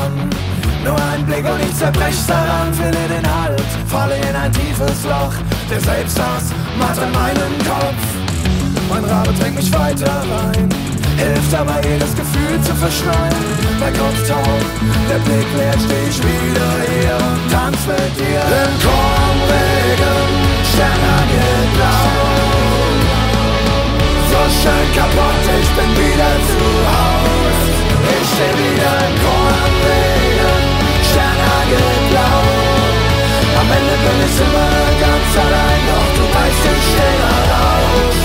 an. Nur ein Blick und ich zerbrech daran, finde den Halt, falle in ein tiefes Loch. Der Selbsthass macht an meinen Kopf. Mein Rabe drängt mich weiter rein, hilft aber jedes Gefühl zu verschneien. Mein Kopf taucht, der Blick leer, steh ich wieder hier und tanz mit dir. Im Kornregen, Sternenblau, so schön kaputt, ich bin wieder zu Haus. Ich steh wieder im Kornregen, Sternenblau. Am Ende bin ich immer ganz allein, doch du weißt, ich steh da raus.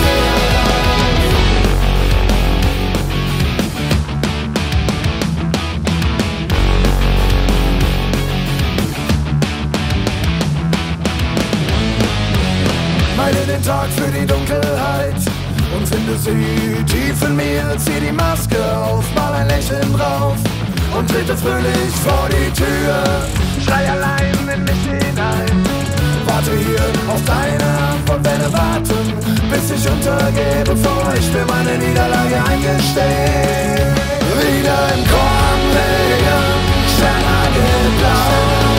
Meide den Tag für die Dunkelheit und finde sie tief in mir. Zieh die Maske auf, mal ein Lächeln drauf und trete fröhlich vor die Tür. Schrei allein in mich hinein, warte hier auf deine Hand und werde warten, bis ich untergehe, bevor ich mir meine Niederlage eingestehe. Wieder im Kornregen, Sternenblau,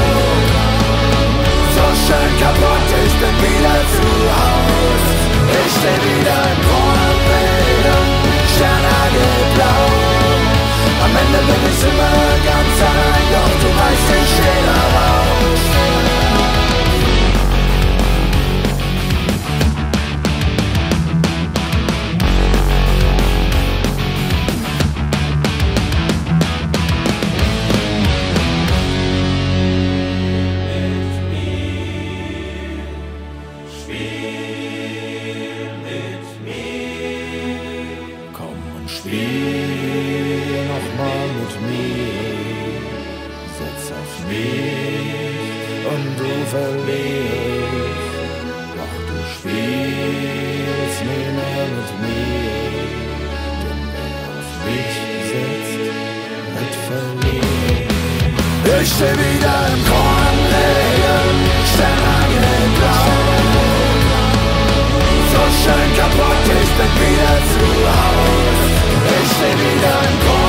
so schön kaputt, ich bin wieder zu Haus. Ich steh wieder im Kornregen, Sternenblau. Am Ende bin ich immer ganz allein, doch du weißt, ich steh da raus. Spiel nochmal mit mir, setz auf mich und du verlierst. Doch du spielst nie mehr mit mir, denn wer auf mich setzt, wird verlieren. Ich steh wieder im Kornregen, Sternenblau, so schön kaputt, ich bin wieder zu Haus. Ich steh wieder im Korn.